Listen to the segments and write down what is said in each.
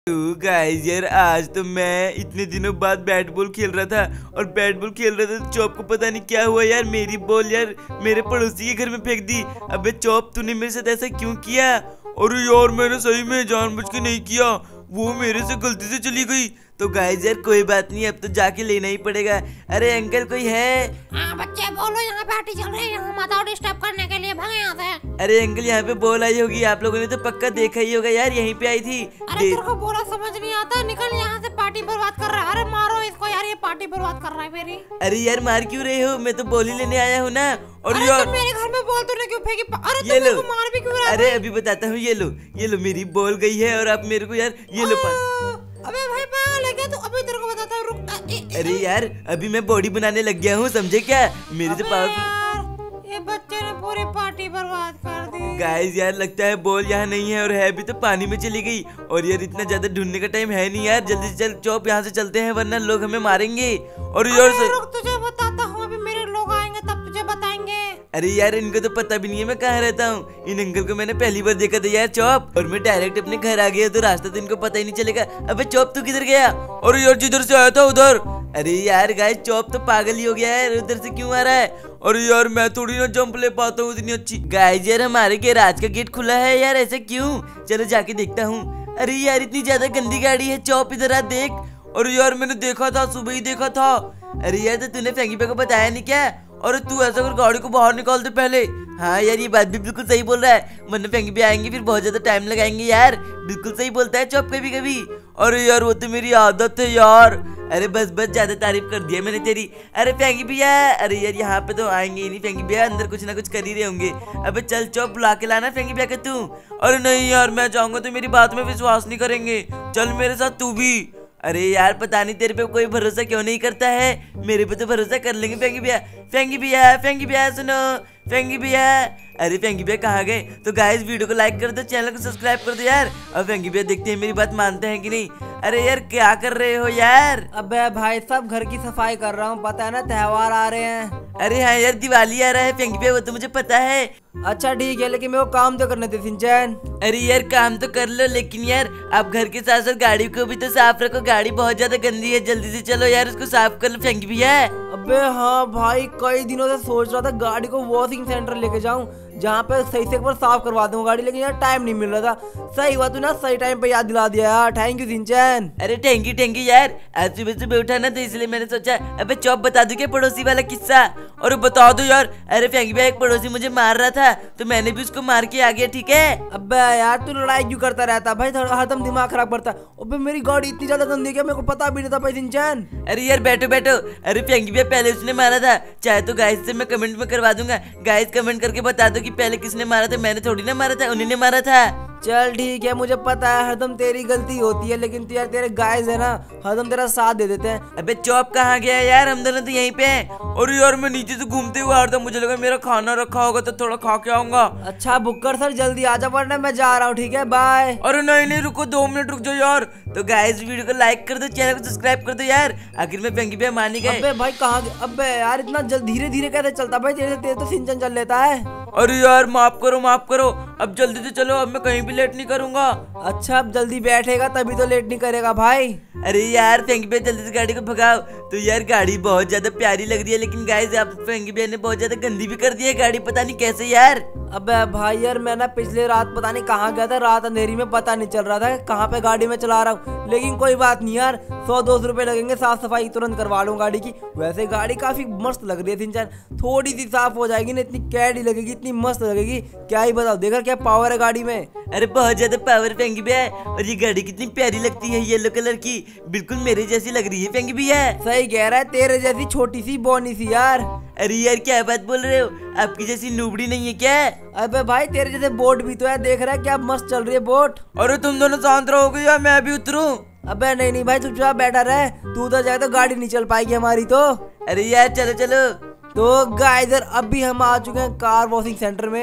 तो गाइस यार आज तो मैं इतने दिनों बाद बैट बॉल खेल रहा था और बैट बॉल खेल रहा था तो चॉप को पता नहीं क्या हुआ यार, मेरी बॉल यार मेरे पड़ोसी के घर में फेंक दी। अबे चॉप तूने मेरे साथ ऐसा क्यों किया? अरे यार मैंने सही में जानबूझ के नहीं किया, वो मेरे से गलती से चली गई। तो गाइस यार कोई बात नहीं, अब तो जाके लेना ही पड़ेगा। अरे अंकल कोई है? हाँ बच्चे बोलो, यहाँ पार्टी चल रही है, यहाँ मत आओ डिस्टर्ब करने के लिए, भागो यहाँ से। अरे अंकल यहाँ पे बॉल आई होगी, आप लोगों ने तो पक्का देखा ही होगा यार, यहीं पे आई थी। अरे तेरे को बोला समझ नहीं आता, निकल यहाँ से, पार्टी बर्बाद कर रहा है। अरे मारो इसको यार, ये पार्टी बर्बाद कर रहा है मेरी। अरे यार मार क्यों रहे हो? मैं तो बॉल ही लेने आया हूँ ना। और अरे यार तो मेरे घर में बॉल तूने क्यों फेंकी? अरे ये लो, मार भी क्यों रहा है? अरे अभी बताता हूँ, ये लो मेरी बॉल गई है और आप मेरे को यार ये लो अबे भाई पागल है क्या तू? अभी तेरे को बताता हूँ, रुक। अरे यार अभी मैं बॉडी बनाने लग गया हूँ, समझे क्या? मेरे से पावरफुल। ये बच्चे ने पूरी पार्टी बर्बाद कर दी। गाइस यार लगता है बॉल यहाँ नहीं है और है भी तो पानी में चली गई। और यार इतना ज्यादा ढूंढने का टाइम है नहीं यार, जल्दी से चल चॉप यहाँ से चलते हैं वरना लोग हमें मारेंगे। और यार रुक तुझे बताता हूँ, अभी मेरे लोग आएंगे तब तुझे बताएंगे। अरे यार इनको तो पता भी नहीं है मैं कहाँ रहता हूँ। इन अंकल को मैंने पहली बार देखा था यार चॉप, और मैं डायरेक्ट अपने घर आ गया तो रास्ता तो इनको पता ही नहीं चलेगा। अबे चॉप तू किधर गया? और यार जिधर से आया था उधर। अरे यार गाइस चॉप तो पागल ही हो गया है, उधर से क्यों आ रहा है? और यार मैं थोड़ी ना जंप ले पाता हूँ इतनी अच्छी। गाइस यार हमारे गैराज का गेट खुला है यार, ऐसे क्यों? चलो जाके देखता हूँ। अरे यार इतनी ज्यादा गंदी गाड़ी है चॉप, इधर आ देख। और यार मैंने देखा था, सुबह ही देखा था। अरे यार तो तूने फेंकी पे को बताया नहीं क्या? और तू ऐसा कर गाड़ी को बाहर निकाल दे पहले। हाँ यार ये बात भी बिल्कुल सही बोल रहा है, वरना फेंकी पे आएंगे फिर बहुत ज्यादा टाइम लगाएंगे यार। बिल्कुल सही बोलता है चॉप कभी कभी। अरे यार वो तो मेरी आदत है यार। अरे बस ज्यादा तारीफ कर दिया मैंने तेरी। अरे फेंकी भैया, अरे यार यहाँ पे तो आएंगे ही नहीं फेंकी भैया, अंदर कुछ ना कुछ कर ही रहे होंगे। अबे चल चॉप बुला के लाना फेंकी भैया के तू। अरे नहीं यार मैं जाऊंगा तो मेरी बात में विश्वास नहीं करेंगे, चल मेरे साथ तू भी। अरे यार पता नहीं तेरे पे कोई भरोसा क्यों नहीं करता है, मेरे पे तो भरोसा कर लेंगे फेंकी भैया। फेंकी भैया, फेंकी भैया सुनो, फेंकी भैया। अरे फेंकी भैया कहाँ गए? तो गाइस वीडियो को लाइक कर दो, चैनल को सब्सक्राइब कर दो यार। अब फेंकी भैया देखते हैं मेरी बात मानते हैं कि नहीं। अरे यार क्या कर रहे हो यार? अबे भाई साहब घर की सफाई कर रहा हूँ, पता है ना त्योहार आ रहे हैं। अरे हाँ यार दिवाली आ रहा है फेंकी भैया, वो तो मुझे पता है। अच्छा ठीक है, लेकिन मेरे को काम तो करने दे सिंचन। अरे यार काम तो कर लो, लेकिन यार आप घर के साथ साथ गाड़ी को भी तो साफ रखो, गाड़ी बहुत ज्यादा गंदी है, जल्दी से चलो यार उसको साफ कर लो फेंकी भैया। अबे हाँ भाई, कई दिनों से सोच रहा था गाड़ी को वॉशिंग सेंटर लेके जाऊं, जहाँ पे सही से एक बार साफ करवा दूं गाड़ी, लेकिन यार टाइम नहीं मिल रहा था। सही हुआ तू ना सही टाइम पे याद दिला दिया यार, थैंक यू सिंचन। अरे थैंक यू यार, आज सुबह सुबह उठा ना तो इसलिए मैंने सोचा अबे चॉप बता दूं क्या पड़ोसी वाला किस्सा? और बता दो यार। अरे फेंकी भैया एक पड़ोसी मुझे मार रहा था तो मैंने भी उसको मार के आ गया, ठीक है? अबे यार तू लड़ाई क्यों करता रहता भाई, हरदम दिमाग खराब करता। अबे मेरी गाड़ी इतनी ज्यादा गंदी है, मेरे को पता भी नहीं था भाई सिंचन। अरे यार बैठो बैठो। अरे फेंकी भैया पहले उसने मारा था, चाहे तो गाइस से मैं कमेंट में करवा दूंगा, गाइस कमेंट करके बता दो कि पहले किसने मारा था। मैंने थोड़ी ना मारा था, उन्हीं ने मारा था। चल ठीक है, मुझे पता है हरदम तेरी गलती होती है, लेकिन तू यार तेरे गाइस है ना हरदम तेरा साथ दे देते हैं। अबे चॉप कहाँ गया यार? हम दोनों तो यहीं पे हैं। और यार मैं नीचे से घूमते हुए आ रहा था, मुझे लगा मेरा खाना रखा होगा तो थोड़ा खा के आऊंगा। अच्छा बुक्कर सर जल्दी आ जा वरना मैं जा रहा हूँ, ठीक है बाय। अरे नहीं रुको 2 मिनट रुक जाओ यार। तो गाइस वीडियो को लाइक कर दो, चैनल को सब्सक्राइब कर दो यार। आखिर में फेंकी भैया मान ही गए। अबे भाई कहाँ? अबे यार इतना धीरे धीरे कैसे चलता भाई, तेरे तो सिंचन चल लेता है। अरे यार माफ करो, अब जल्दी से चलो, अब मैं कहीं भी लेट नहीं करूंगा। अच्छा अब जल्दी बैठेगा तभी तो लेट नहीं करेगा भाई। अरे यार फेंकी भैया जल्दी से गाड़ी को भगाओ। तो यार गाड़ी बहुत ज्यादा प्यारी लग रही है, लेकिन गाइस आप फेंकी भैया ने बहुत ज्यादा गंदी भी कर दी है गाड़ी, पता नहीं कैसे यार। अबे भाई यार मैं ना पिछले रात पता नहीं कहाँ गया था, रात अंधेरी में पता नहीं चल रहा था कहाँ पे गाड़ी में चला रहा हूँ, लेकिन कोई बात नहीं यार, 100-200 रुपए लगेंगे, साफ सफाई तुरंत करवा लूँ गाड़ी की। वैसे गाड़ी काफी मस्त लग रही है सिंचन, थोड़ी सी साफ हो जाएगी ना, इतनी कैडी लगेगी, इतनी मस्त लगेगी, क्या ही बताओ। देखा क्या पावर है गाड़ी में? अरे बहुत ज्यादा पावर फेंकी भैया। और ये गाड़ी कितनी प्यारी लगती है, येलो कलर की, बिल्कुल मेरे जैसी लग रही है फेंकी भैया। सही कह रहा है, तेरे जैसी छोटी सी बोनी सी यार। अरे यार क्या बात बोल रहे हो, आपकी जैसी नूबड़ी नहीं है क्या? अबे भाई तेरे जैसे बोट भी तो है, देख रहा है क्या मस्त चल रही है बोट। अरे तुम दोनों शांत रहोगे या मैं भी उतरूं? अबे नहीं भाई चुपचाप बैठा रहे, तू उधर जाए तो गाड़ी नहीं चल पाएगी हमारी तो। अरे यार चलो। तो गाइस अभी हम आ चुके हैं कार वॉशिंग सेंटर में,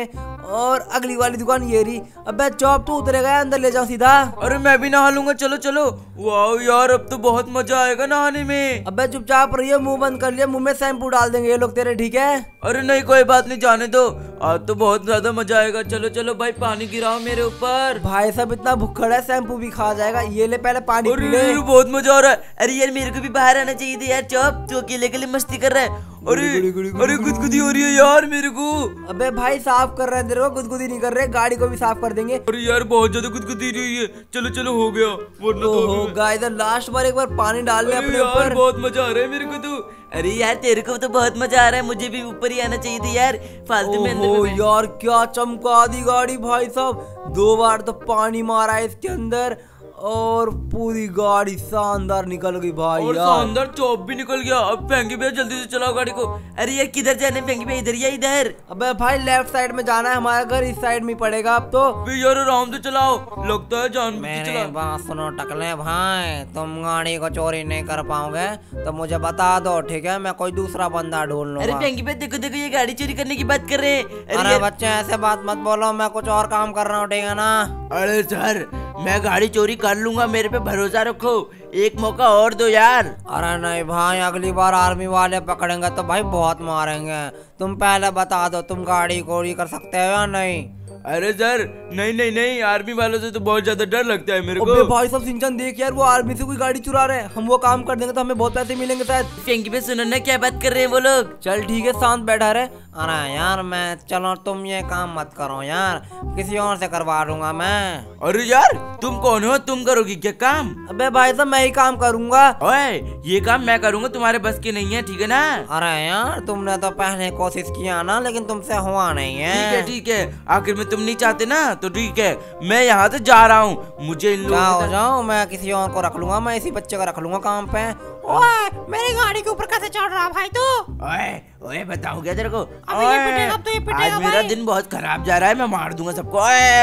और अगली वाली दुकान ये रही। अबे चौप तू उतरेगा अंदर ले जाओ सीधा। अरे मैं भी नहा लूंगा, चलो चलो। वाह यार अब तो बहुत मजा आएगा नहाने में। अबे चुपचाप रहिए, मुंह बंद कर लिया, मुंह में शैम्पू डाल देंगे ये लोग तेरे, ठीक है? अरे नहीं कोई बात नहीं, जाने दो, आज तो बहुत ज्यादा मजा आएगा। चलो चलो भाई पानी गिराओ मेरे ऊपर। भाई साहब इतना भुक्खड़ है, शैम्पू भी खा जाएगा। ये ले पहले पानी पी ले। अरे बहुत मजा आ रहा है। अरे यार मेरे को भी बाहर आना चाहिए था यार, चौप तू अकेले अकेले मस्ती कर रहा है। अरे गुदगुदी हो रही है यार मेरे को। अबे भाई साफ कर रहे हैं तेरे को, गुदगुदी नहीं कर रहे, गाड़ी को भी साफ कर देंगे। अरे यार बहुत ज्यादा गुदगुदी रही है। चलो चलो हो गया, वरना तो गाइस लास्ट बार एक बार पानी डाल ले अपने ऊपर। बहुत मजा आ रहा है मेरे को तो। अरे यार तेरे को तो बहुत मजा आ रहा है, मुझे भी ऊपर ही आना चाहिए था यार, फालतू में अंदर में। यार क्या चमका दी गाड़ी भाई साहब, 2 बार तो पानी मारा है इसके अंदर और पूरी गाड़ी शानदार निकल गई भाई। और यार शानदार चौप भी निकल गया। अब फेंकी भैया जल्दी से चलाओ गाड़ी को। अरे यार किधर जाने फेंकी भैया, इधर या इधर? अबे भाई लेफ्ट साइड में जाना है, हमारा घर इस साइड में पड़ेगा अब तो। यार आराम से चलाओ, लगता है जान मेरे बात सुनो टकले भाई, तुम गाड़ी को चोरी नहीं कर पाओगे तो मुझे बता दो, ठीक है? मैं कोई दूसरा बंदा ढूंढ लूंगा। अरे फेंकी भैया देखो देखो, ये गाड़ी चोरी करने की बात कर रहे हैं। अरे बच्चे ऐसे बात मत बोलो, मैं कुछ और काम कर रहा हूँ, ठीक है ना? अरे सर मैं गाड़ी चोरी कर लूंगा, मेरे पे भरोसा रखो, एक मौका और दो यार। अरे नहीं भाई, अगली बार आर्मी वाले पकड़ेंगे तो भाई बहुत मारेंगे। तुम पहले बता दो तुम गाड़ी चोरी कर सकते हो या नहीं? अरे सर नहीं नहीं नहीं, आर्मी वालों से तो बहुत ज्यादा डर लगता है मेरे को। अबे भाई सब सिंचन देख यार, वो आर्मी से कोई गाड़ी चुरा रहे हैं, हम वो काम कर देंगे तो हमें बहुत पैसे मिलेंगे शायद। फेंकी पे सुनो ना क्या बात कर रहे हैं वो लोग। चल ठीक है, शांत बैठा रहे। अरे यार मैं चलो, तुम ये काम मत करो यार, किसी और से करवा दूंगा मैं। अरे यार तुम कौन हो, तुम करोगी क्या काम? अबे भाई साहब मैं ही काम करूंगा। ओए ये काम मैं करूंगा, तुम्हारे बस की नहीं है, ठीक है ना? अरे यार तुमने तो पहले कोशिश किया ना, लेकिन तुमसे हुआ नहीं है। ठीक है, आखिर में तुम नहीं चाहते ना तो ठीक है, मैं यहाँ से जा रहा हूँ, मुझे इन लोगों जाओ, मैं किसी और को रख लूंगा, मैं इसी बच्चे को रख लूंगा काम पे। ओए मेरी गाड़ी के ऊपर कैसे चढ़ रहा भाई तू? ओए बताऊं क्या तेरे को? अब ये पिटेगा, अब तो ये पिटेगा आज मेरा भाई। दिन बहुत खराब जा रहा है, मैं मार दूंगा सबको।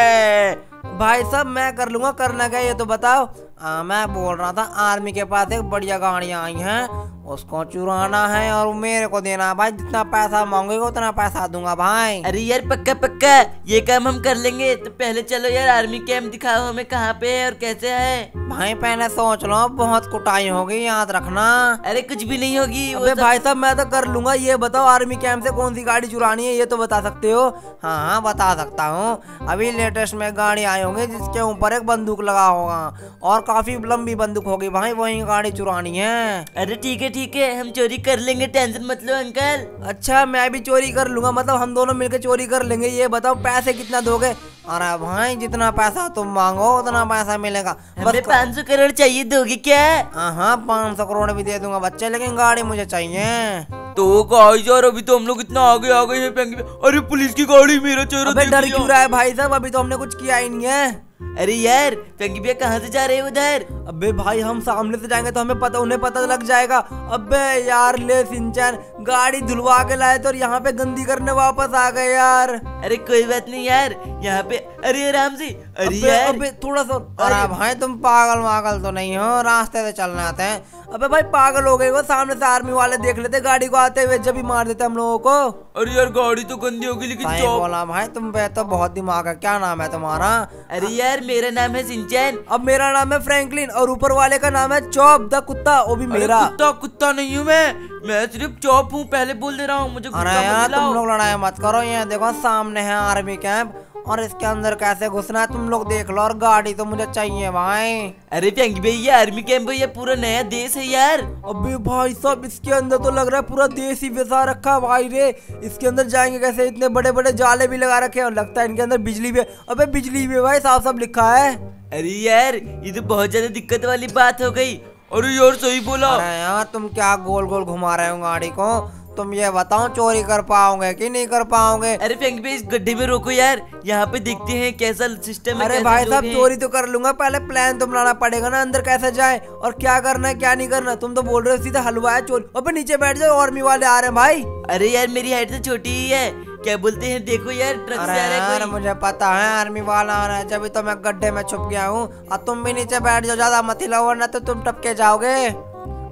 ओए भाई साहब मैं कर लूंगा, करना क्या ये तो बताओ। मैं बोल रहा था आर्मी के पास एक बढ़िया गाड़ियां आई हैं, उसको चुराना है और मेरे को देना है भाई, जितना पैसा मांगेगा उतना पैसा दूंगा भाई। अरे यार पक्का पक्का ये काम हम कर लेंगे, तो पहले चलो यार आर्मी कैंप दिखाओ हमें, कहाँ पे है और कैसे है। भाई पहले सोच लो, बहुत कुटाई होगी याद रखना। अरे कुछ भी नहीं होगी। अबे भाई साहब मैं तो कर लूंगा, ये बताओ आर्मी कैंप से कौन सी गाड़ी चुरानी है ये तो बता सकते हो? हाँ बता सकता हूँ, अभी लेटेस्ट में गाड़ी आई होगी जिसके ऊपर एक बंदूक लगा होगा और काफी लंबी बंदूक होगी भाई, वही गाड़ी चुरानी है। अरे ठीक है हम चोरी कर लेंगे, टेंशन मत लो अंकल। अच्छा मैं भी चोरी कर लूंगा, मतलब हम दोनों मिलकर चोरी कर लेंगे। ये बताओ पैसे कितना दोगे? अरे भाई जितना पैसा तुम मांगो उतना पैसा मिलेगा। हमें 500 करोड़ चाहिए, दोगे क्या? हाँ 500 करोड़ भी दे दूंगा बच्चे, लेकिन गाड़ी मुझे चाहिए। तो गाइस यार अभी तो हम लोग इतना आगे आ गए हैं। अरे पुलिस की गाड़ी, मेरा चेहरा अबे डर क्यों रहा है भाई साहब, अभी तो हमने कुछ किया ही नहीं है। अरे यार फेंकी भैया कहाँ से जा रहे हैं उधर? अबे भाई हम सामने से जाएंगे तो हमें पता, उन्हें पता लग जाएगा। अबे यार ले सिंचन, गाड़ी धुलवा के लाए तो यहाँ पे गंदी करने वापस आ गए यार। अरे कोई बात नहीं यार, यहाँ पे अरे आराम से। अरे यार अबे थोड़ा सा। अरे भाई तुम पागल वागल तो नहीं हो, रास्ते से चलने आते हैं। अबे भाई पागल हो गए वो, सामने से आर्मी वाले देख लेते गाड़ी को आते हुए, जब भी मार देते हम लोगों को। अरे यार गाड़ी तो गंदी होगी, लेकिन बोला भाई तुम पे तो बहुत दिमाग है। क्या नाम है तुम्हारा? अरे यार मेरा नाम है सिंचन। अब मेरा नाम है फ्रैंकलिन और ऊपर वाले का नाम है चॉप द कुत्ता, वो भी मेरा। कुत्ता नहीं हूँ मैं सिर्फ चॉप हूँ, पहले बोल दे रहा हूँ, मुझे अरे यार तुम लोग लड़ाई मत करो, ये देखो सामने है आर्मी कैंप और इसके अंदर कैसे घुसना है तुम लोग देख लो, और गाड़ी तो मुझे चाहिए भाई। अरे फेंकी भैया आर्मी कैंप ये पूरा नया देश है यार। अबे भाई साहब इसके अंदर तो लग रहा है पूरा देश ही वैसा रखा भाई रे। इसके अंदर जाएंगे कैसे? इतने बड़े बड़े जाले भी लगा रखे हैं और लगता है इनके अंदर बिजली भी है। अबे बिजली भी है भाई, साफ साफ लिखा है। अरे यार ये तो बहुत ज्यादा दिक्कत वाली बात हो गई। अरे यार सही बोला। अरे यार तुम क्या गोल गोल घुमा रहे हो गाड़ी को? तुम ये बताओ चोरी कर पाओगे कि नहीं कर पाओगे? अरे फेंकी भाई इस गड्ढे में रोको यार, यहाँ पे देखते हैं कैसा सिस्टम है। अरे भाई साहब चोरी तो कर लूंगा, पहले प्लान तो बनाना पड़ेगा ना, अंदर कैसे जाए और क्या करना है क्या नहीं करना। तुम तो बोल रहे हो सीधा हलवा है चोरी। अबे नीचे बैठ जाओ, आर्मी वाले आ रहे हैं भाई। अरे यार मेरी हाइट तो छोटी ही है, क्या बोलते हैं देखो यार ट्रक से आ रहा है कोई। मुझे पता है आर्मी वाला आ रहा है, जब तो मैं गड्ढे में छुप गया हूँ। और तुम भी नीचे बैठ जाओ, ज्यादा मत हिलाओ वरना तो तुम टपके जाओगे।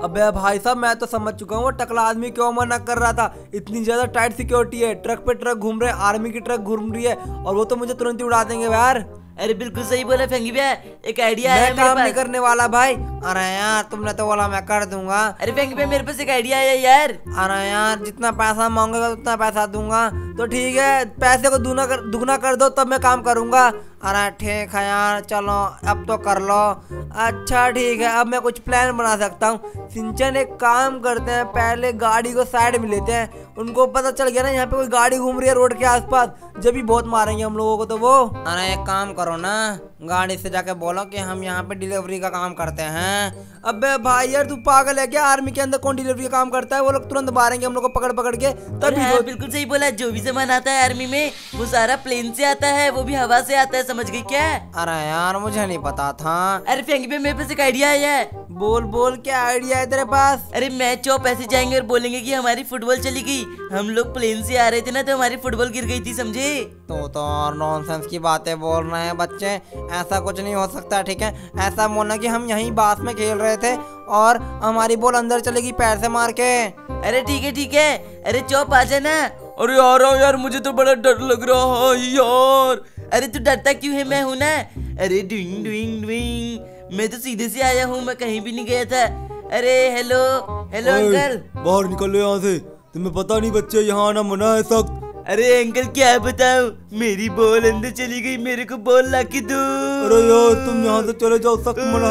अबे भाई साहब मैं तो समझ चुका हूँ वो टकला आदमी क्यों मना कर रहा था। इतनी ज्यादा टाइट सिक्योरिटी है, ट्रक पे ट्रक घूम रहे हैं, आर्मी की ट्रक घूम रही है और वो तो मुझे तुरंत ही उड़ा देंगे यार। अरे बिल्कुल सही बोला फेंगी भैया, एक आइडिया है मैं मेरे काम पास। नहीं करने वाला भाई। अरे यार तुमने तो बोला मैं कर दूंगा। अरे फेंगी भैया मेरे पास एक आइडिया है यार। अरे यार जितना पैसा मांगेगा उतना पैसा दूंगा। तो ठीक है, पैसे को दुगना कर दो तब मैं काम करूंगा। अरे ठीक है यार, चलो अब तो कर लो। अच्छा ठीक है, अब मैं कुछ प्लान बना सकता हूँ। सिंचन एक काम करते हैं, पहले गाड़ी को साइड में लेते हैं। उनको पता चल गया ना यहाँ पे कोई गाड़ी घूम रही है रोड के आसपास, जब भी बहुत मारेंगे हम लोगों को तो वो। अरे एक काम करो ना, गाड़ी से जाके बोलो कि हम यहाँ पे डिलीवरी का काम करते हैं। अबे भाई यार तू पागल है क्या? आर्मी के अंदर कौन डिलीवरी का काम करता है? वो लोग तुरंत मारेंगे हम लोग को पकड़ पकड़ के। तभी हाँ, बिल्कुल सही बोला, जो भी सामान आता है आर्मी में वो सारा प्लेन से आता है, वो भी हवा से आता है, समझ गई क्या? अरे यार मुझे नहीं पता था। अरे फेंगी भैया मेरे पास एक आइडिया है यार। बोल बोल, क्या आइडिया है तेरे पास? अरे मैं चौप ऐसे जाएंगे और बोलेंगे कि हमारी फुटबॉल चली गई, हम लोग प्लेन से आ रहे थे ना तो हमारी फुटबॉल गिर गई थी, समझे? तो और नॉनसेंस की बातें बोल रहे हैं बच्चे, ऐसा कुछ नहीं हो सकता। ठीक है, ऐसा बोलना कि हम यहीं बास में खेल रहे थे और हमारी बॉल अंदर चलेगी पैर से मार के। अरे ठीक है ठीक है, अरे चौप आ जाना। अरे आ रहा हूँ यार, मुझे तो बड़ा डर लग रहा है यार। अरे तू डरता क्यों है? मैं हूँ ना। अरे डुइंग डुइंग डुइंग, मैं तो सीधे से आया हूँ, मैं कहीं भी नहीं गया था। अरे हेलो हेलो अंकल। बाहर निकलो यहाँ से, तुम्हें पता नहीं बच्चे यहाँ आना मना है सख्त। अरे अंकल क्या बताऊं, मेरी बॉल अंदर चली गई, मेरे को बॉल ला के दो। अरे यार तुम यहाँ से चले जाओ, सख्त मना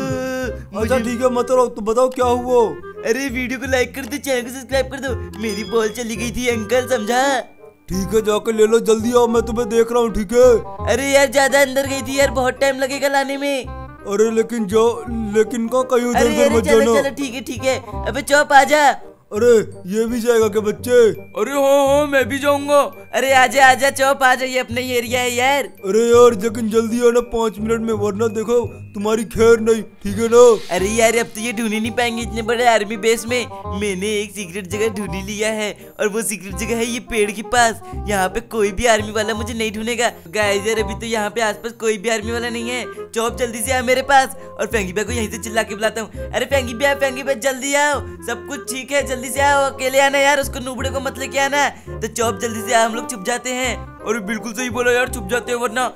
है। अच्छा ठीक है मत रहो, तुम बताओ क्या हुआ? अरे वीडियो को लाइक कर दो, चैनल को सब्सक्राइब कर दो, मेरी बॉल चली गई थी अंकल, समझा? ठीक है जाकर ले लो, जल्दी आओ, मैं तुम्हें देख रहा हूँ। ठीक है। अरे यार ज्यादा अंदर गई थी यार, बहुत टाइम लगेगा लाने में। अरे लेकिन कहाँ कहीं उधर अरे उधर अरे मत चलो जाना। चलो ठीक है। अबे चौप आ जा। अरे ये भी जाएगा क्या बच्चे? अरे हाँ मैं भी जाऊंगा। अरे आजा चौप आ जाइए, अपने एरिया है यार। अरे यार लेकिन जल्दी आना 5 मिनट में, वरना देखो तुम्हारी खैर नहीं, ठीक है ना? अरे यार अब तो ये ढूंढ ही नहीं पाएंगे इतने बड़े आर्मी बेस में। मैंने एक सीक्रेट जगह ढूंढ ही लिया है और वो सीक्रेट जगह है ये पेड़ के पास। यहाँ पे कोई भी आर्मी वाला मुझे नहीं ढूंढेगा। गाइस यार अभी तो यहाँ पे आसपास कोई भी आर्मी वाला नहीं है। चौप जल्दी से आ मेरे पास, और फेंगी भैया को यहीं से चिल्ला के बुलाता हूँ। अरे फेंगी भैया जल्दी आओ, सब कुछ ठीक है, जल्दी से आओ। अकेले आना यार, उसको नुबड़े को मत लेके आना। तो चौप जल्दी से आ, हम लोग छुप जाते हैं। अरे बिल्कुल सही बोला यार, छुप जाते हैं वरना।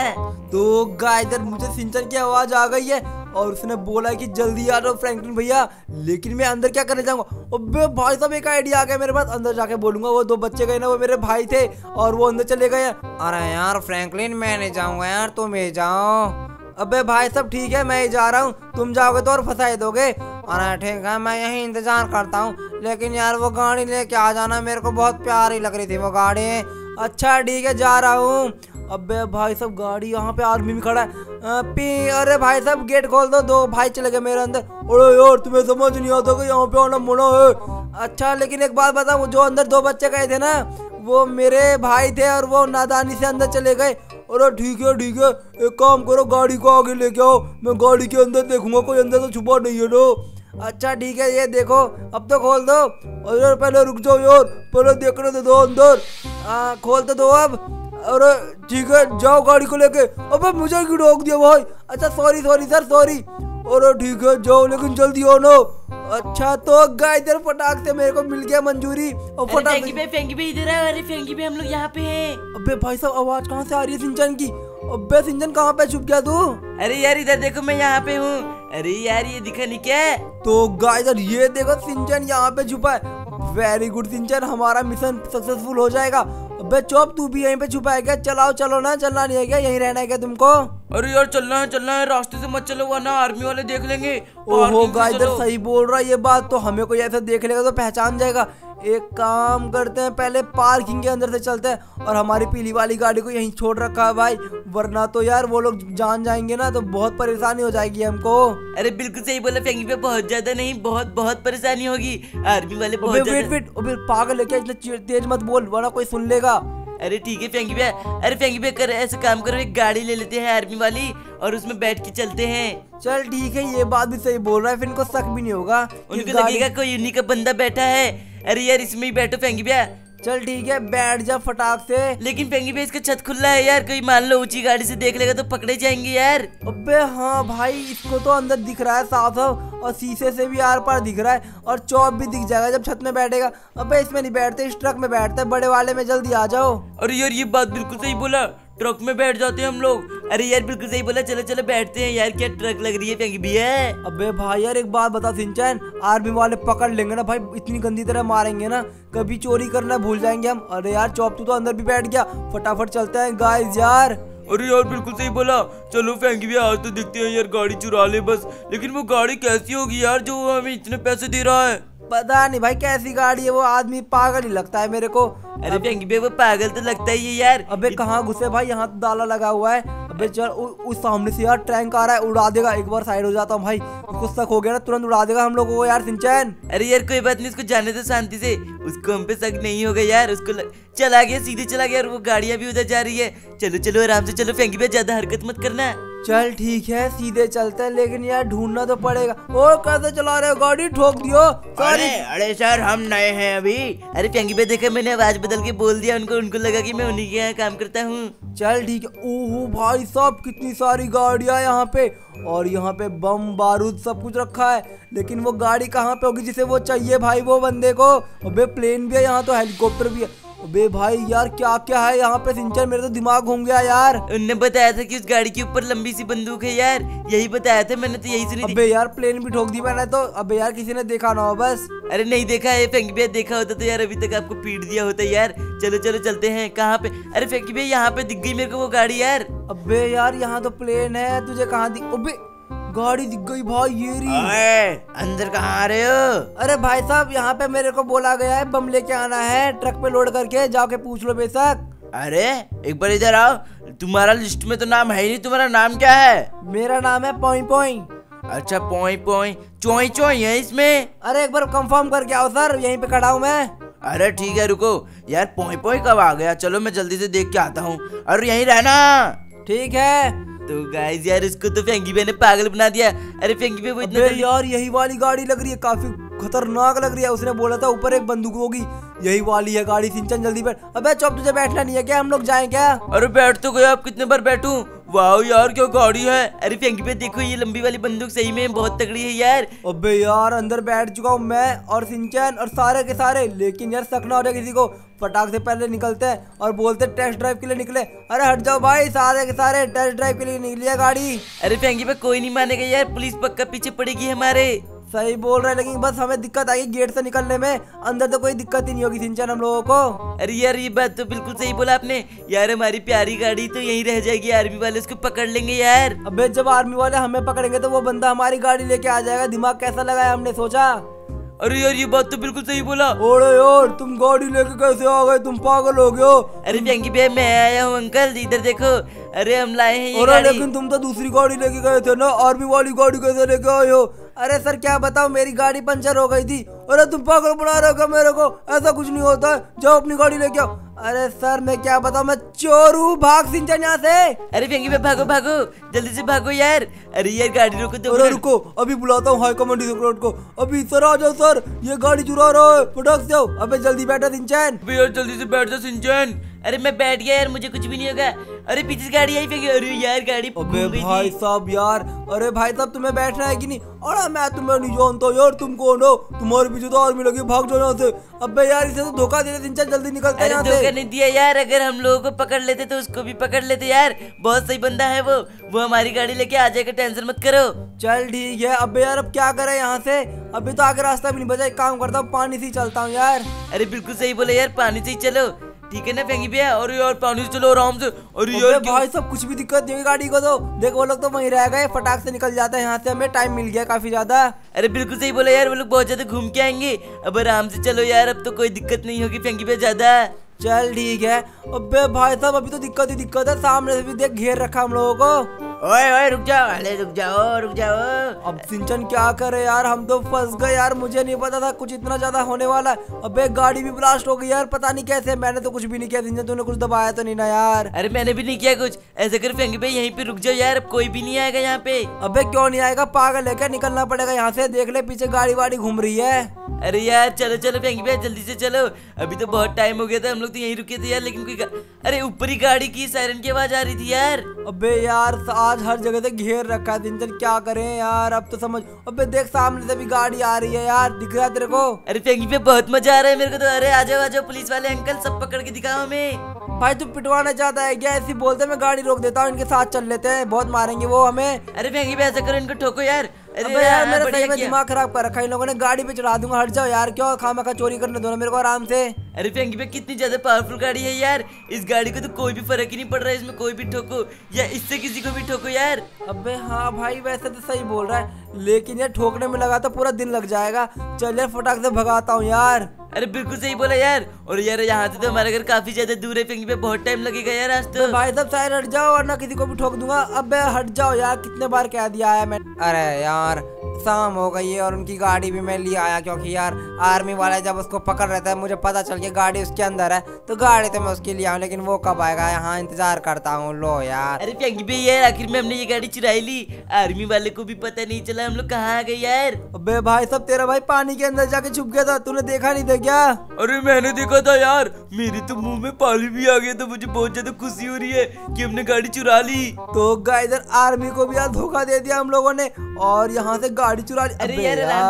तो गाइस इधर मुझे सिंचन की आवाज आ गई है और उसने बोला कि जल्दी आ जाओ फ्रैंकलिन भैया, लेकिन मैं अंदर क्या करने जाऊंगा? अबे भाई साहब एक आइडिया आ गया मेरे पास, अंदर जाके बोलूंगा वो 2 बच्चे गए ना वो मेरे भाई थे और वो अंदर चले गए। अरे यार फ्रैंकलिन मैं नहीं जाऊंगा यार, तुम ही जाओ। अबे भाई साहब ठीक है मैं ही जा रहा हूँ, तुम जाओगे तो और फंसाई दोगे। अरे ठीक है मैं यही इंतजार करता हूँ, लेकिन यार वो गाड़ी लेके आ जाना, मेरे को बहुत प्यारी लग रही थी वो गाड़ी। अच्छा ठीक है जा रहा हूँ। अबे भाई साहब गाड़ी यहाँ पे आदमी भी खड़ा है। अरे भाई साहब गेट खोल दो, 2 भाई चले गए मेरे अंदर। अरे यार तुम्हें समझ नहीं आता कि यहाँ पे आना मना है? अच्छा लेकिन एक बात बताओ, जो अंदर 2 बच्चे गए थे ना वो मेरे भाई थे और वो नादानी से अंदर चले गए। अरे ठीक है, एक काम करो, गाड़ी को आगे लेके आओ, मैं गाड़ी के अंदर देखूंगा, कोई अंदर तो छुपा नहीं है ना। अच्छा ठीक है ये देखो, अब तो खोल दो। अरे पहले रुक जाओ यार, पहले देखने दो अंदर। खोल तो दो अब। अरे ठीक है जाओ गाड़ी को लेके। अबे मुझे क्यों रोक दिया भाई? अच्छा सॉरी सर सॉरी। अरे ठीक है जाओ, लेकिन जल्दी आओ ना। अच्छा तो गाइस इधर फटाक से मेरे को मिल गया मंजूरी और फटाक। फेंगी भैया इधर आओ। अरे फेंगी भैया हम लोग यहाँ पे हैं। अबे भाई साहब आवाज कहाँ से आ रही है सिंचन की? अबे सिंचन कहाँ पे छुप गया तू? अरे यार इधर देखो मैं यहाँ पे हूँ। अरे यार ये दिखा नहीं क्या? तो गाइस ये देखो सिंचन यहाँ पे छुपा है। वेरी गुड सिंचन, हमारा मिशन सक्सेसफुल हो जाएगा। अबे चौप तू भी यहीं पे छुपा है क्या? चलो ना, चलना नहीं है क्या? यहीं रहना है क्या तुमको? अरे यार चलना है, रास्ते से मत चलो वरना आर्मी वाले देख लेंगे। ओहो गाइस सही बोल रहा है ये बात, तो हमें कोई ऐसा देख लेगा तो पहचान जाएगा। एक काम करते हैं, पहले पार्किंग के अंदर से चलते हैं और हमारी पीली वाली गाड़ी को यहीं छोड़ रखा है भाई, वरना तो यार वो लोग जान जाएंगे ना तो बहुत परेशानी हो जाएगी हमको। अरे बिल्कुल सही बोला फेंगी पे, बहुत ज्यादा नहीं, बहुत परेशानी होगी, आर्मी वाले बहुत ज्यादा। वेट पागल है क्या? इतना तेज मत बोल वरना कोई सुन लेगा। अरे ठीक है फेंगी भैया। अरे फेंगी भैया कर ऐसे काम करो, एक गाड़ी ले लेते हैं आर्मी वाली और उसमें बैठ के चलते हैं। चल ठीक है ये बात भी सही बोल रहा है, फिर इनको शक भी नहीं होगा। उनको लगेगा कोई उन्हीं का बंदा बैठा है। अरे यार इसमें ही बैठो फेंगी भैया, चल ठीक है, बैठ जा फटाक से। लेकिन फेंगी भाई इसका छत खुला है यार, कोई मान लो ऊंची गाड़ी से देख लेगा तो पकड़े जाएंगे यार। अबे हाँ भाई, इसको तो अंदर दिख रहा है साफ साफ, और शीशे से भी आर पार दिख रहा है, और चौप भी दिख जाएगा जब छत में बैठेगा। अबे इसमें नहीं बैठते, इस ट्रक में बैठते हैं, बड़े वाले में। जल्दी आ जाओ। अरे यार ये बात बिल्कुल सही बोला, ट्रक में बैठ जाते हैं हम लोग। अरे यार बिल्कुल सही बोला, चलो चलो बैठते हैं यार। क्या ट्रक लग रही है फेंगी भैया। अबे भाई यार एक बात बता सिंचन, आर्मी वाले पकड़ लेंगे ना भाई, इतनी गंदी तरह मारेंगे ना, कभी चोरी करना भूल जाएंगे हम। अरे यार चौप तू तो अंदर भी बैठ गया, फटाफट चलते हैं गाइस यार। अरे यार बिल्कुल सही बोला, चलो फेंगी भैया आज तो देखते हैं यार, गाड़ी चुरा ले बस। लेकिन वो गाड़ी कैसी होगी यार जो हमें इतने पैसे दे रहा है। पता नहीं भाई कैसी गाड़ी है, वो आदमी पागल ही लगता है मेरे को। अरे फेंगी भैया वो पागल तो लगता ही है यार। अबे कहाँ घुसे भाई, यहाँ तो ताला लगा हुआ है। अबे चल उस सामने से यार टैंक आ रहा है, उड़ा देगा। एक बार साइड हो जाता हूँ भाई, उसको शक हो गया ना, तुरंत उड़ा देगा हम लोगों को यार सिंचन। अरे यार कोई बात नहीं, उसको जाने दो शांति से, उसको हम पे शक नहीं होगा यार। उसको चला गया, सीधे चला गया, और वो गाड़ियां भी उधर जा रही है। चलो चलो आराम से चलो फेंगी भैया, ज्यादा हरकत मत करना। चल ठीक है सीधे चलते हैं, लेकिन यार ढूंढना तो पड़ेगा। ओ कैसे चला रहे हो गाड़ी, ठोक दियो। अरे सर हम नए हैं अभी। अरे फेंगी भैया देखा, मैंने आवाज बदल के बोल दिया उनको लगा कि मैं उन्हीं के यहाँ काम करता हूँ। चल ठीक है। ओहो भाई साहब कितनी सारी गाड़ियां यहाँ पे, और यहाँ पे बम बारूद सब कुछ रखा है। लेकिन वो गाड़ी कहाँ पे होगी जिसे वो चाहिए भाई वो बंदे को। अबे प्लेन भी है यहाँ, तो हेलीकॉप्टर भी है। अबे भाई यार क्या क्या है यहाँ पे सिंचन, मेरे तो दिमाग घूम गया यार। उनने बताया था कि उस गाड़ी के ऊपर लंबी सी बंदूक है यार, यही बताया था, मैंने तो यही सुनी थी। अबे यार प्लेन भी ठोक दी मैंने तो। अबे यार किसी ने देखा ना हो बस। अरे नहीं देखा है फेंकी भैया, देखा होता तो यार अभी तक आपको पीट दिया होता यार। चलो चलो चलते हैं। कहाँ पे? अरे फेंकी भैया यहाँ पे दिख गई मेरे को वो गाड़ी यार। अबे यार यहाँ तो प्लेन है, तुझे कहाँ दिख? अबे गाड़ी दिख गई भाई, ये रही। अंदर कहाँ आ रहे हो? अरे भाई साहब यहाँ पे मेरे को बोला गया है, बम लेके आना है, ट्रक पे लोड करके, जाके पूछ लो बेशक। अरे एक बार इधर आओ, तुम्हारा लिस्ट में तो नाम है ही नहीं, तुम्हारा नाम क्या है? मेरा नाम है पोई पोई। अच्छा पोई पोई, चोई चोई है इसमें। अरे एक बार कंफर्म करके आओ सर, यहीं पे खड़ा हूँ मैं। अरे ठीक है रुको यार, पोई पोई कब आ गया? चलो मैं जल्दी से देख के आता हूँ। अरे यहीं रहना। ठीक है। तो गाइस यार इसको तो फेंगी भैया ने पागल बना दिया। अरे फेंगी भैया वो इतना यार यही वाली गाड़ी लग रही है, काफी खतरनाक लग रही है। उसने बोला था ऊपर एक बंदूक होगी, यही वाली है गाड़ी। सिंचन जल्दी बैठ। अबे चुप, तुझे बैठना नहीं है क्या? हम लोग जाएं क्या? अरे बैठ तो गया, अब कितने बार बैठूं? वाह यार क्या गाड़ी है। अरे फेंकी भैया देखो, ये लंबी वाली बंदूक सही में बहुत तगड़ी है यार। अबे यार अंदर बैठ चुका हूँ मैं और सिंचन और सारे के सारे, लेकिन यार शक ना हो जाए किसी को। फटाक से पहले निकलते हैं और बोलते टेस्ट ड्राइव के लिए निकले। अरे हट जाओ भाई, सारे के सारे टेस्ट ड्राइव के लिए निकली है गाड़ी। अरे फेंकी भैया कोई नहीं मानेगा यार, पुलिस पक्का पीछे पड़ेगी हमारे। सही बोल रहे, लेकिन बस हमें दिक्कत आएगी गेट से निकलने में, अंदर तो कोई दिक्कत ही नहीं होगी सिंचन हम लोगों को। अरे यार ये बात तो बिल्कुल सही बोला आपने यार, हमारी प्यारी गाड़ी तो यहीं रह जाएगी, आर्मी वाले उसको पकड़ लेंगे यार। अबे जब आर्मी वाले हमें पकड़ेंगे तो वो बंदा हमारी गाड़ी लेके आ जाएगा। दिमाग कैसा लगाया हमने सोचा। अरे यार ये बात तो बिल्कुल सही बोला। ओरे यार तुम गाड़ी लेके कैसे आ गए, तुम पागल हो गए हो? अरे फेंकी भैया मैं आया हूँ अंकल, इधर देखो। अरे हम लाए हैं ये अरे गाड़ी। लेकिन तुम तो दूसरी गाड़ी लेके गए थे ना, आर्मी वाली गाड़ी कैसे लेके आए हो? अरे सर क्या बताओ, मेरी गाड़ी पंचर हो गई थी। अरे तुम पागल बना रहे हो क्या मेरे को? ऐसा कुछ नहीं होता है, जाओ अपनी गाड़ी लेके आओ। अरे सर मैं क्या बताऊं, मैं चोर हूँ, भाग सिंचन यहाँ से। अरे फेंकी भैया भागो भागो, जल्दी से भागो यार। अरे यार गाड़ी रोको तो। अरे रुको, अभी बुलाता हूँ हाई कमांड सेक्रेटरी को। अभी सर आ जाओ सर, ये गाड़ी चुरा रहा है, फटाक से आओ। अबे जल्दी बैठो सिंचन। यार जल्दी से बैठ जा सिंचन। अरे मैं बैठ गया यार, मुझे कुछ भी नहीं होगा। अरे पीछे से गाड़ी आई फेंकी। अरे यार गाड़ी अबे भाई साहब यार, अरे भाई साहब तुम्हें बैठना है कि नहीं? अरे मैं तुम्हें नहीं जानता यार, तुम कौन हो? तुम्हारे पीछे तो आर्मी लगी, भाग जाओ यहाँ से। अबे यार इसे तो धोखा दे रहे सिंचन, जल्दी निकलते हैं यहाँ से। धोखा नहीं दिया यार, अगर हम लोगों को पकड़ लेते तो उसको भी पकड़ लेते यार, बहुत सही बंदा है वो हमारी गाड़ी लेके आ जाएगा, टेंशन मत करो। चल ठीक है। अबे यार अब क्या करें यहाँ से, अभी तो आगे रास्ता भी नहीं बचा। एक काम करता हूँ, पानी से ही चलता हूँ यार। अरे बिल्कुल सही बोले यार, पानी से ही चलो, ठीक है ना फेंकी भैया? और यार पानी से चलो आराम से। और यार भाई सब कुछ भी दिक्कत नहीं हुई गाड़ी को तो। देखो वो लोग तो वहीं रह गए, फटाक से निकल जाता है यहाँ से, हमें टाइम मिल गया काफी ज्यादा। अरे बिल्कुल सही बोला यार, वो लोग बहुत ज्यादा घूम के आएंगे। अब आराम से चलो यार, अब तो कोई दिक्कत नहीं होगी फेंकी भैया ज्यादा। चल ठीक है। अबे भाई साहब अभी तो दिक्कत ही दिक्कत है, सामने से भी देख घेर रखा हम लोगों को। ओए ओए रुक जाओ, अरे रुक जाओ। अब सिंचन क्या करे यार, हम तो फंस गए यार, मुझे नहीं पता था कुछ इतना ज्यादा होने वाला है। अबे गाड़ी भी ब्लास्ट हो गई यार, पता नहीं कैसे, मैंने तो कुछ भी नहीं किया। सिंचन तूने कुछ दबाया तो नहीं ना यार? अरे मैंने भी नहीं किया कुछ। ऐसे कर फेंगे भाई यहीं पे रुक जाओ यार, अब कोई भी नहीं आएगा यहाँ पे। अबे क्यों नहीं आएगा, पागल है क्या? निकलना पड़ेगा यहाँ से, देख ले पीछे गाड़ी वाड़ी घूम रही है। अरे यार चलो चलो फेंगे भाई जल्दी से चलो, अभी तो बहुत टाइम हो गया था, हम लोग तो यहीं रुके थे यार, लेकिन कोई अरे ऊपर ही गाड़ी की सायरन की आवाज आ रही थी यार। अबे यार आज हर जगह से घेर रखा है सिंचन, क्या करें यार अब तो समझ। अबे देख सामने से भी गाड़ी आ रही है यार, दिख रहा है तेरे को? अरे फेंगी पे बहुत मजा आ रहा है मेरे को तो। अरे आ जाओ पुलिस वाले अंकल, सब पकड़ के दिखाओ हमें। भाई तू पिटवाना चाहता है क्या? ऐसी बोलते मैं गाड़ी रोक देता हूँ, इनके साथ चल लेते हैं, बहुत मारेंगे वो हमें। अरे फेंगी पे ऐसा करो, इनको ठोको यार। अबे यार मेरे सही में दिमाग खराब कर रखा है इन लोगों ने, गाड़ी पे चढ़ा दूंगा, हट जाओ यार, क्यों खामखा चोरी करने दो ना मेरे को आराम से। अरे फेंगी पे कितनी ज्यादा पावरफुल गाड़ी है यार, इस गाड़ी को तो कोई भी फर्क ही नहीं पड़ रहा है, इसमें कोई भी ठोको या इससे किसी को भी ठोको यार। अबे हाँ भाई वैसे तो सही बोल रहा है, लेकिन यार ठोकने में लगा तो पूरा दिन लग जाएगा। चल यार फटाक से भगाता हूँ यार। अरे बिल्कुल सही बोला यार। और यार यहाँ से तो हमारा घर काफी ज्यादा दूर है, फेंगी पे बहुत टाइम लगेगा यार आज तो। भाई साहब साइड हट जाओ वरना किसी को भी ठोक दूंगा। अबे हट जाओ यार, कितने बार कह दिया है मैं। अरे यार शाम हो गई है और उनकी गाड़ी भी मैं ले आया, क्योंकि यार आर्मी वाला जब उसको पकड़ रहता है, मुझे पता चल गया गाड़ी उसके अंदर है, तो गाड़ी तो मैं उसके लिए आऊँ, लेकिन वो कब आएगा यहाँ इंतजार करता हूँ। लो यार। अरे फेंगी पे यार आखिर में हमने ये गाड़ी चुराई ली, आर्मी वाले को भी पता नहीं चला हम लोग कहाँ आ गए यार। अबे भाई साहब तेरा भाई पानी के अंदर जाके छुप गया था, तूने देखा नहीं था क्या? अरे मैंने देखा था यार, मेरे तो मुंह में पानी भी आ गया, तो मुझे बहुत ज्यादा खुशी हो रही है कि हमने गाड़ी चुरा ली। तो गाइस आर्मी को भी यार धोखा दे दिया हम लोगों ने और यहाँ से गाड़ी चुरा ली। अरे यार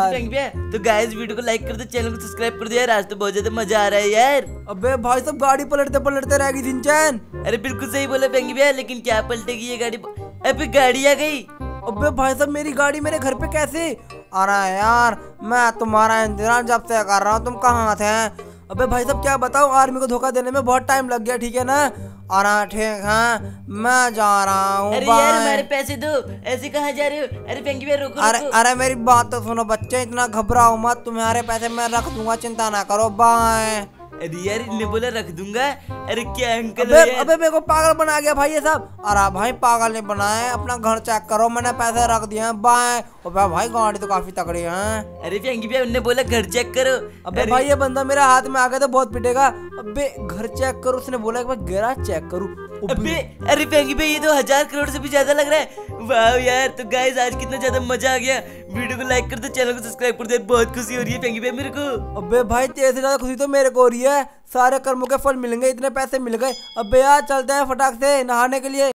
तो गाइस वीडियो को लाइक कर दो, चैनल को सब्सक्राइब कर दो यार, आज तो बहुत ज्यादा मजा आ रहा है यार। अबे भाई साहब गाड़ी पलटते पलटते रह गई सिंचन। अरे बिल्कुल सही बोला फेंगी भैया, लेकिन क्या पलटेगी ये गाड़ी? अबे गाड़ी आ गई। अबे भाई साहब मेरी गाड़ी मेरे घर पे कैसे? अरे यार मैं तुम्हारा इंतजार जब से कर रहा हूँ, तुम कहाँ थे? अबे भाई साहब क्या बताऊँ, आर्मी को धोखा देने में बहुत टाइम लग गया, ठीक है ना? अरे ठीक है मैं जा रहा हूँ। अरे यार हमारे पैसे दो, ऐसे कहाँ जा रहे हो? अरे फेंगी भैया रोको। अरे मेरी बात तो सुनो बच्चे, इतना घबराओ मत, तुम्हारे पैसे मैं रख दूंगा, चिंता ना करो, बाय। अरे यार इनने बोला रख दूंगा। अरे क्या अंकल अबे मेरे को पागल बना गया भाई ये सब। अरे भाई पागल नहीं बनाए, अपना घर चेक करो, मैंने पैसे रख दिए हैं, बाय। अबे भाई गाड़ी तो काफी तगड़ी है। अरे फेंगी भैया उनने बोला घर चेक करो। अबे भाई ये बंदा मेरे हाथ में आ गया तो बहुत पिटेगा। अबे घर चेक करो, उसने बोला कि मैं गैराज चेक करूं। अबे अरे फेंगी भाई ये तो 1000 करोड़ से भी ज्यादा लग रहा है। वाह यार, तो गाइस आज कितना ज्यादा मजा आ गया। वीडियो को लाइक कर दो, चैनल को सब्सक्राइब कर दो, बहुत खुशी हो रही है फेंगी भाई मेरे को। अबे भाई तेरे से ज्यादा खुशी तो मेरे को हो रही है, सारे कर्मों के फल मिलेंगे, इतने पैसे मिल गए। अबे यार चलते हैं फटाक से नहाने के लिए।